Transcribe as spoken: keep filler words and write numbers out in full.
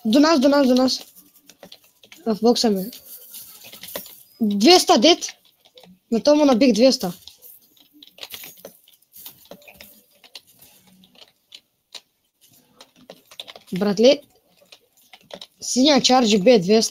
До нас, до нас, до нас. В бокса ми. двеста дет. На тому набих двеста. Братле. Синя чарджи Б двеста.